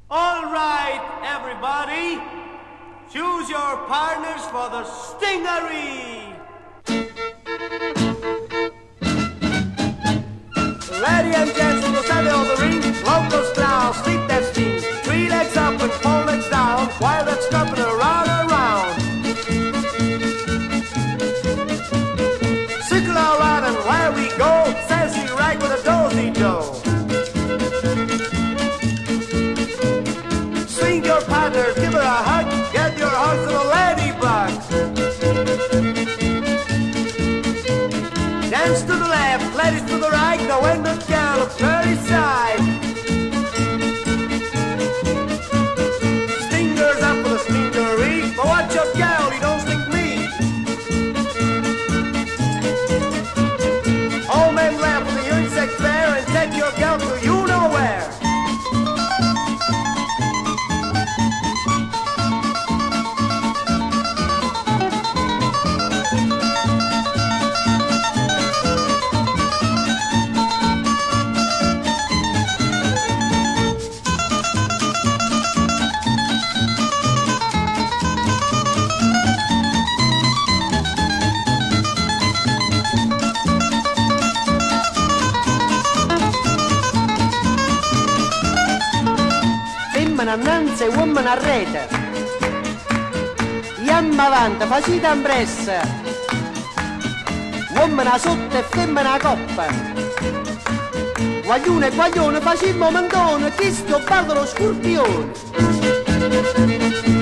All right, everybody, choose your partners for the Stingery. Ladies and gents, the center of the ring, locals now, sleep that steam. 3 legs up and 4 legs down, while that's jumping around and around. Circle around and where we go, sassy rag with a dozy dough. Swing your partner, give her a hug, get your heart to the ladybug. Dance to the left, ladies to the right, go in the gal of 30 side. Stingers up for the stingery, but watch your gal, you don't sting me. All men laugh for the insect fair and take your gal to you know where. Annanzi e uomo a rete, iamma avanti, facite ambressa, uomo sotto e femmina a coppa, guaglione e guaglione, facimmo mentone, chi sto parlo lo scorpione.